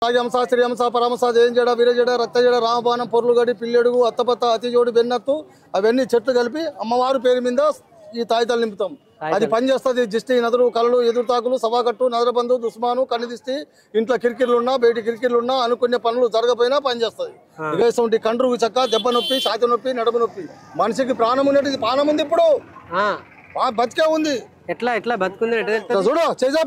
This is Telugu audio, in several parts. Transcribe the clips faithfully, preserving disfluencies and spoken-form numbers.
రాజంస శ్రీయంస పరమస జయంజడ వీరజడ రక్తజడ రామబాణం పొర్లుగడి పిల్లెడుగు అత్తపత్త అతిజోడి బెన్నత్తు అవన్నీ చెట్లు కలిపి అమ్మవారి పేరు మీద ఈ తాయితాలు నింపుతాం. అది పనిచేస్తుంది. జిస్టి నదులు కళ్ళు ఎదురుతాకులు సభాకట్టు నదరబంధు దుస్మాను కన్నిదిష్టి ఇంట్లో కిరికిర్లున్నా బయట కిరికిర్లున్నా అనుకునే పనులు జరగపోయినా పనిచేస్తుంది. ఇటువంటి కండ్రుగు చక్క దెబ్బ నొప్పి ఛాతి నొప్పి నడుము నొప్పి మనిషికి ప్రాణం ఉన్నట్టు ప్రాణం ఉంది. ఇప్పుడు బతికే ఉంది. ఎట్లా ఎట్లా బతుకుంది చూడు చేజ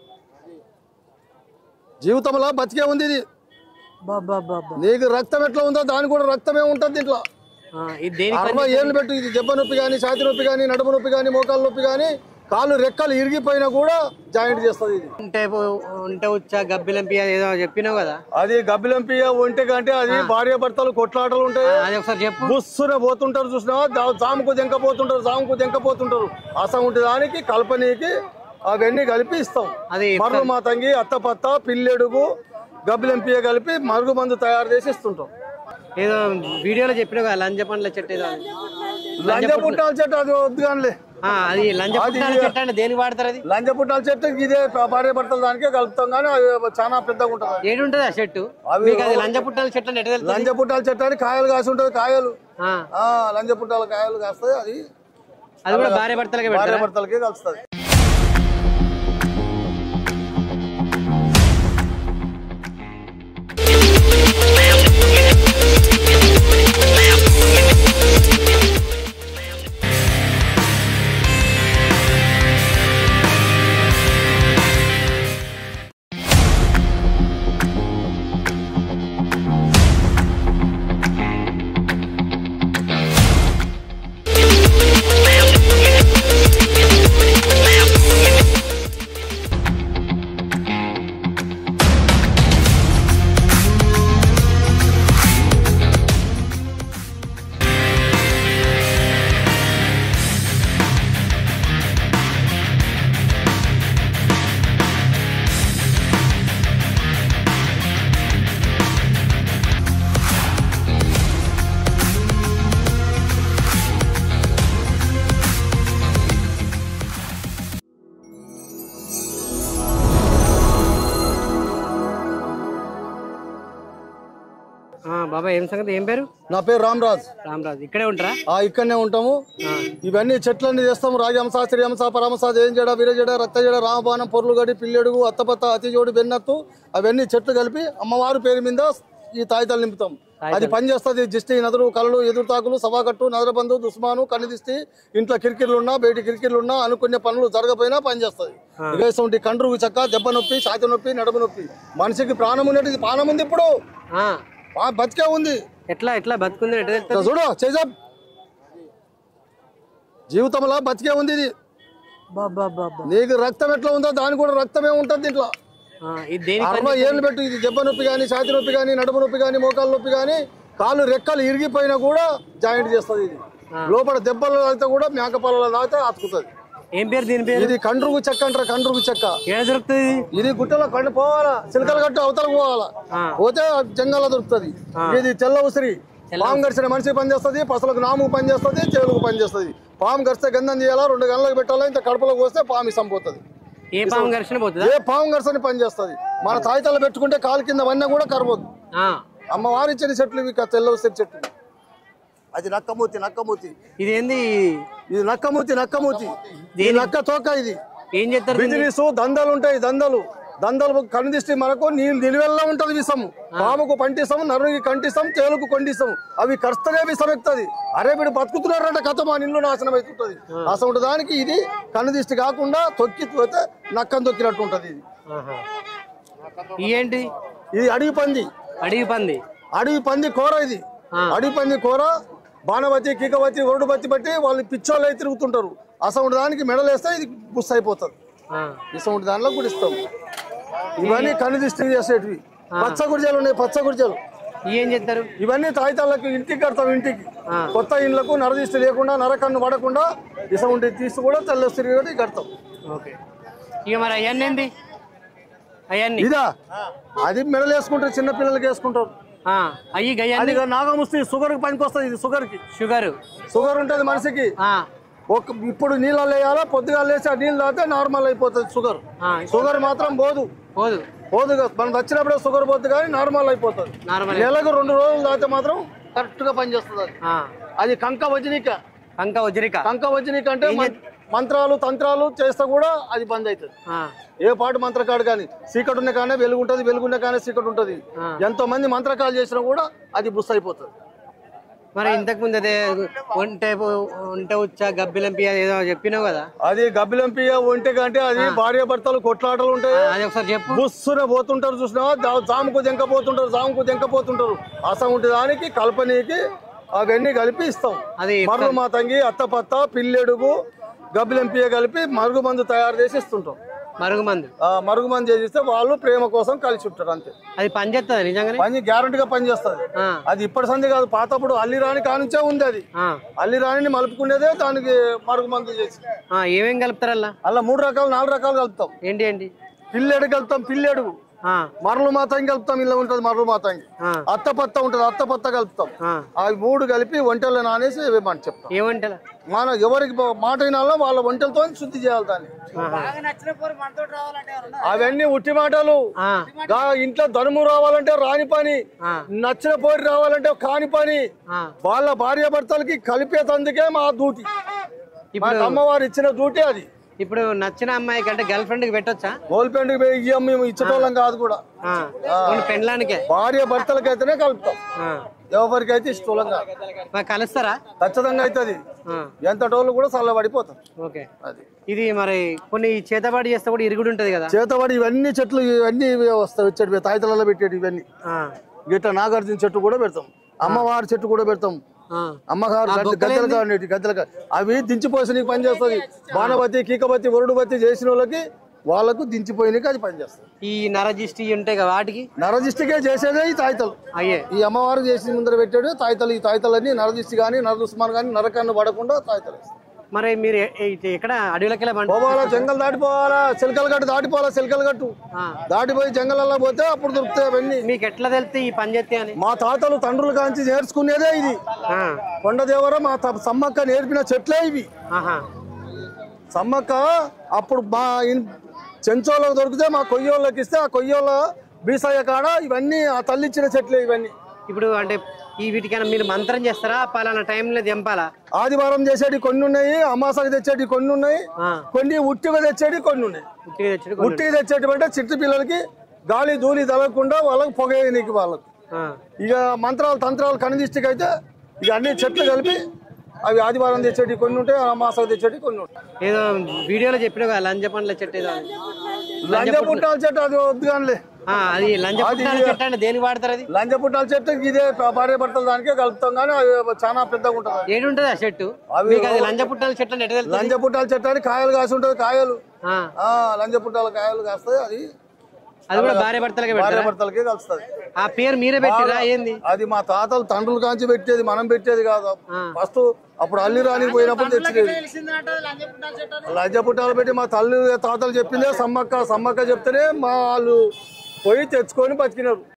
జీవితంలో బతికే ఉంది. ఇది నీకు రక్తం ఎట్లా ఉందో దాని కూడా రక్తమే ఉంటుంది దీంట్లో. అరవై ఏళ్ళు పెట్టు ఇది దెబ్బ నొప్పి కానీ ఛాతి నొప్పి కానీ నడుము నొప్పి కానీ మోకాలు నొప్పి కానీ కాళ్ళు రెక్కలు ఇరిగిపోయినా కూడా జాయింట్ చేస్తుంది. ఇది ఉంటే వచ్చా గబ్బిలంపి ఏదో చెప్పినావు కదా, అది గబ్బిలంపి ఒంటె కంటే అది భార్య భర్తలు కొట్లాటలు ఉంటాయి. బుస్సున పోతుంటారు చూసినా జాముకు దెంకపోతుంటారు జాముకు దెంకపోతుంటారు అసంటి దానికి కల్పనీకి అవన్నీ కలిపి ఇస్తాం. మరుగు మాతంగి అత్తపత్త పిల్లెడుగు గబ్బిలంపియ కలిపి మరుగు మందు తయారు చేసి ఇస్తుంటాం. ఏదో వీడియోలో చెప్పిన లంజ పండ్ల చెట్టు ఏదో లంజ పుట్టాల చెట్టు అది వద్దు కానీ అది లంజ పుట్టాల చెట్టు అంటే దేనికి వాడతారు? అది లంజ పుట్టాల చెట్టు ఇదే భార్య భర్తల దానికే కలుపుతాం కానీ అది చాలా పెద్దగా ఉంటుంది. ఏడు ఉంటుంది ఆ చెట్టు? లంజ పుట్టాల చెట్టు అంటే లంజ పుట్టాల చెట్టు అని కాయలు కాసి ఉంటుంది. కాయలు లంజ పుట్టాల కాయలు కాస్తాయి. అది అది కూడా భార్య భర్తలకే భార్య భర్తలకే కలుస్తుంది. బాబా ఏం సంగతి? ఏం పేరు? నా పేరు రామరాజ్. రామరాజ్ ఇక్కడే ఉంటారా? ఇక్కడనే ఉంటాము. ఇవన్నీ చెట్లన్నీ చేస్తాము. రాజంస శ్రీయంస పరమస జయంజడ వీరజడ రక్తజడ రామబాణం పొర్లుగడి పిల్లెడుగు అత్తపత్త అతిజోడి బెన్నత్తు అవన్నీ చెట్లు కలిపి అమ్మవారి పేరు మీద ఈ తాయితాలు నింపుతాం. అది పనిచేస్తుంది. జిస్టి నదులు కళ్ళు ఎదురుతాకులు సభాకట్టు నదరబంధు దుస్మాను కన్నిదిష్టి ఇంట్లో కిరికిర్లున్నా బయట కిరికిర్లున్నా అనుకునే పనులు జరగపోయినా పనిచేస్తుంది. ఇటువంటి కండ్రుగు చక్క దెబ్బ నొప్పి ఛాతి నొప్పి నడుము నొప్పి మనిషికి ప్రాణం ఉన్నట్టు ప్రాణం ఉంది. ఇప్పుడు బతికే ఉంది. ఎట్లా ఎట్లా బతుకుంది చూడు చేజ జీవితంలో బతికే ఉంది. ఇది నీకు రక్తం ఎట్లా ఉందో దాని కూడా రక్తమే ఉంటుంది దీంట్లో. అరవై ఏళ్ళు పెట్టు ఇది దెబ్బ నొప్పి కానీ ఛాతి నొప్పి కానీ నడుము నొప్పి కానీ మోకాలు నొప్పి కానీ కాళ్ళు రెక్కలు ఇరిగిపోయినా కూడా జాయింట్ చేస్తుంది. ఇది లోపల దెబ్బలు తాగితే కూడా మేకపాలలో తాగితే అతుకుతుంది. ఏం పేరు దీని పేరు? ఇది కండ్రుగు చెక్క అంటారు. కండ్రుగు చెక్క ఏడ దొరుకుతుంది? ఇది గుట్టలో కండు పోవాలా చిలకల గట్టు అవతలకు పోవాలా పోతే జంగల్లో దొరుకుతుంది. ఇది తెల్ల ఉసిరి పాము గడిచిన మనిషి పనిచేస్తుంది. పసలకు నాము పనిచేస్తుంది. చెవులకు పనిచేస్తుంది. పాము గడిస్తే గంధం చేయాలా రెండు గంటలకు పెట్టాలా ఇంత కడుపులోకి వస్తే పాము ఇసం పోతుంది. ఏ పాము ఘర్షణ పోతుంది? ఏ పాము ఘర్షణ పనిచేస్తుంది. మన తాయితాలు పెట్టుకుంటే కాలు కింద వన్న కూడా కరవద్దు. అమ్మవారి ఇచ్చిన చెట్లు ఇవి తెల్ల ఉసిరి చెట్లు. అది నక్కమూతి నక్కమూతి ఇదేంది? ఇది నక్కమూతి నక్కమూతి ఈ నక్క తోక. ఇది ఏం చేస్తారు? బిజినెస్ దందాలు ఉంటాయి. దందాలు దందాలు కన్నిదిష్టి మనకు నీళ్ళు నిలువెల్లా ఉంటది విషము. పాముకు పంటిస్తాము నరునికి కంటిస్తాం తేలుకు కొండిస్తాము. అవి కర్స్తనే విషం ఎక్కుతుంది. అరే వీడు బతుకుతున్నారంటే కథ మా నిల్లు నాశనం అవుతుంటది. అసలు దానికి ఇది కన్నుదిష్టి కాకుండా తొక్కి పోతే నక్కని తొక్కినట్టు ఉంటది. ఇది ఏంటి? ఇది అడవి పంది. అడవి పంది అడవి పంది కూర. ఇది అడవి పంది కూర. బాణవతి కీకవతి ఒరుడుబత్తి బట్టి వాళ్ళు పిచ్చోళ్ళు అయితే తిరుగుతుంటారు. అసలు దానికి మెడలు వేస్తే ఇది బుస్ అయిపోతుంది. ఇసంటి దానిలో కూడా ఇస్తాం. ఇవన్నీ కన్నుదిష్టి చేసేటివి. పచ్చ గుడిజలు ఉన్నాయి. పచ్చ గుడిజలు ఏం చేస్తారు? ఇవన్నీ తాయితాళ్ళకి ఇంటికి కడతాం. ఇంటికి కొత్త ఇండ్లకు నరదిష్టి లేకుండా నరకన్ను పడకుండా ఇసంటి తీసి కూడా తెల్లస్తిరి కడతాం. ఇక మరి అవన్నీ అవన్నీ ఇదా అది మెడలు వేసుకుంటారు. చిన్న పిల్లలకి వేసుకుంటారు. అయ్యి నాగముస్తి షుగర్ కి పనికి వస్తుంది. ఇది షుగర్ కి షుగర్ షుగర్ ఉంటది మనిషికి. ఒక ఇప్పుడు నీళ్ళలో వేయాలా పొద్దుగా లేచి ఆ నీళ్ళు తాగితే నార్మల్ అయిపోతుంది షుగర్. షుగర్ మాత్రం పోదు. పోదు పోదు కదా, మనం వచ్చినప్పుడే షుగర్ పోతుంది కానీ నార్మల్ అయిపోతుంది. నెలకు రెండు రోజులు దాటితే మాత్రం కరెక్ట్ గా పనిచేస్తుంది. అది అది కంక వజనిక కంక వజనిక కంక వజనిక అంటే మంత్రాలు తంత్రాలు చేస్తే కూడా అది బంద్ అవుతుంది. ఏ పాటు మంత్రకాడు కానీ చీకటి ఉన్న కానీ వెలుగు ఉంటుంది, వెలుగున్న కానీ చీకటి ఉంటుంది. ఎంతో మంది మంత్రకాలు చేసినా కూడా అది బుస్ అయిపోతుంది. మరి ఇంతకు ముందు అదే ఒంటె ఒంటె ఉచ్చ గబ్బిలంపియ ఏదో చెప్పినావు కదా, అది గబ్బిలంపియ ఒంటె కంటే అది భార్య భర్తలు కొట్లాటలు ఉంటాయి. అది ఒకసారి చెప్పు. బుస్సున పోతుంటారు చూసినావా, జాముకు దెంక పోతుంటారు, జాముకు దెంక పోతుంటారు. అసం ఉంటే దానికి కల్పనీకి అవన్నీ కలిపి ఇస్తాం. అది మరుగు మాతంగి అత్తపత్త పిల్లెడుగు గబ్బిలంపియ కలిపి మరుగు మందు తయారు చేసి ఇస్తుంటాం. మరుగు మందు మరుగు మందు చేసిస్తే వాళ్ళు ప్రేమ కోసం కలిసి ఉంటారు అంతే. అది పని చేస్తుంది నిజంగా, పని గ్యారంటీగా పని చేస్తుంది. అది ఇప్పటి సంది కాదు, పాతప్పుడు అల్లి రాణి కానించే ఉంది. అది అల్లి రాణిని మలుపుకునేదే దానికి మరుగు మందు చేసి. ఏమేం కలుపుతారు అలా? అలా మూడు రకాలు నాలుగు రకాలు కలుపుతాం. ఏంటి ఏంటి? పిల్లెడు కలుపుతాం, పిల్లెడు మరలు మాతంగి కలుపుతాం. ఇలా ఉంటది మరలు మాతంగి, అత్తపత్త ఉంటది, అత్తపత్త కలుపుతాం. అవి మూడు కలిపి వంటలు నానేసి మనం చెప్తాం. ఏ వంటలు? మన ఎవరికి మాట వినాలో వాళ్ళ వంటలతో శుద్ధి చేయాలి దాన్ని. అవన్నీ ఉట్టి మాటలు. ఇంట్లో ధనుము రావాలంటే రాని పని, నచ్చిన పోరి రావాలంటే కాని పని. వాళ్ళ భార్య భర్తలకి కలిపేతందుకే మా డ్యూటీ, అమ్మవారు ఇచ్చిన డ్యూటీ అది. ఇప్పుడు నచ్చిన అమ్మాయి కంటే గర్ల్ ఫ్రెండ్ కి పెట్టొచ్చా? గర్ల్ ఫ్రెండ్ కి ఇయ్యం మేము, ఇచ్చటోళ్ళం కాదు కూడా. పెండ్లానికే భార్య భర్తలకి అయితేనే కలుపుతాం, ఎవరికైతే ఇష్టం కాదు. కలుస్తారా? ఖచ్చితంగా అవుతుంది. ఎంత టోళ్ళు కూడా చల్లబడిపోతాం. ఓకే, అది ఇది మరి కొన్ని చేతబడి చేస్తే కూడా ఇరుగుడు ఉంటది కదా. చేతబడి ఇవన్నీ చెట్లు ఇవన్నీ వస్తాయి, వచ్చేటి తాయితలలో పెట్టేటి ఇవన్నీ. గిట్ట నాగార్జున చెట్టు కూడా పెడతాం, అమ్మవారి చెట్టు కూడా పెడతాం. అమ్మగారు గద్దెలు కాదు, గద్దెలు అవి దించిపోసి నీకు పని చేస్తుంది. బాణబతి కీకబతి వరుడుబతి చేసిన వాళ్ళకి వాళ్ళకు దించిపోయినకి అది పని చేస్తుంది. ఈ నరజిష్టి ఉంటాయి కదా వాటికి, నరజిష్టికే చేసేదే ఈ తాయితలు. అయ్యే ఈ అమ్మవారు చేసి ముందర పెట్టాడు తాయితలు. ఈ తాయితలన్నీ నరజిష్టి కానీ నరదుస్మాన్ కానీ నరకాన్ని పడకుండా తాయితలు. మరి మీరు ఎక్కడ అడవిలోకి పోవాలా? జంగల్ దాటిపోవాలా, చిలకల గట్టు దాటిపోవాలా. చిలకల గట్టు దాటిపోయి జంగల్లో పోతే అప్పుడు దొరుకుతాయి అవన్నీ. మీకు ఎట్లా తెలిస్తే ఈ పని చేస్తే అని? మా తాతలు తండ్రులు కాంచి నేర్చుకునేదే ఇది. కొండదేవర మా సమ్మక్క నేర్పిన చెట్లే ఇవి. సమ్మక్క అప్పుడు మా చెంచోళ్ళకి దొరికితే మా కొయ్యోళ్ళకి ఇస్తే ఆ కొయ్యోళ్ళ బీసయ్య కాడ ఇవన్నీ ఆ తల్లిచ్చిన చెట్లే ఇవన్నీ. ఇప్పుడు అంటే ఈ వీటికైనా మీరు మంత్రం చేస్తారా? పలానా టైంలో తెంపాలా? ఆదివారం చేసేటి కొన్ని ఉన్నాయి, అమాసకి తెచ్చేటి కొన్ని ఉన్నాయి, కొన్ని ఉట్టిగా తెచ్చేటి కొన్ని ఉన్నాయి. ఉట్టిగా తెచ్చేటి అంటే చిట్టు పిల్లలకి గాలి ధూళి తగలకుండా వాళ్ళకి పొగేయనికి వాళ్ళకు. ఇక మంత్రాలు తంత్రాలు కనిదిష్టికి అయితే ఇక అన్ని చెట్లు కలిపి అవి ఆదివారం తెచ్చేటి కొన్ని ఉంటాయి, అమాసకి తెచ్చేటి కొన్ని ఉంటాయి. ఏదో వీడియోలో చెప్పిన కదా లంజ పండ్ల చెట్టు, ఏదో లంజ పుట్టాల చెట్టు అది వద్దు కానీ అది లంజ పుట్టాల చెట్టు అంటే దేనికి వాడతారు? అది లంజ పుట్టాల చెట్టు ఇదే భార్య భర్తలు దానికే కలుపుతాం కానీ అది చాలా పెద్దగా ఉంటుంది. ఏడు ఉంటుంది ఆ చెట్టు? అది లంజ పుట్టాల చెట్టు అంటే ఎట్లా? లంజ పుట్టాల చెట్టు అని కాయలు కాసి ఉంటది, కాయలు లంజ పుట్టాల కాయలు కాస్తాయి. అది అది కూడా భార్య భర్తలకే భార్య భర్తలకే కలుస్తుంది. ఆ పేరు మీరే పెట్టిరా ఏంది? అది మా తాతలు తండ్రులు కాంచి పెట్టేది, మనం పెట్టేది కాదు. ఫస్ట్ అప్పుడు అల్లి రానికి పోయినప్పుడు తెచ్చేది లంజ పుట్టాలు పెట్టి మా తల్లి తాతలు చెప్పిందే సమ్మక్క. సమ్మక్క చెప్తేనే మా వాళ్ళు పోయి తెచ్చుకొని బతికినారు.